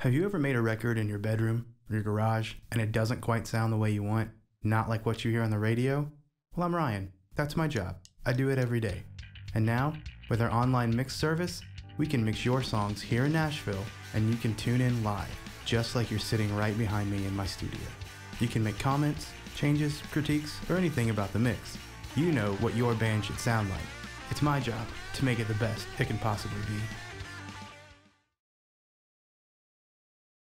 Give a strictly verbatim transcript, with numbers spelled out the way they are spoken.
Have you ever made a record in your bedroom or your garage and it doesn't quite sound the way you want? Not like what you hear on the radio? Well, I'm Ryan. That's my job. I do it every day. And now, with our online mix service, we can mix your songs here in Nashville and you can tune in live, just like you're sitting right behind me in my studio. You can make comments, changes, critiques, or anything about the mix. You know what your band should sound like. It's my job to make it the best it can possibly be.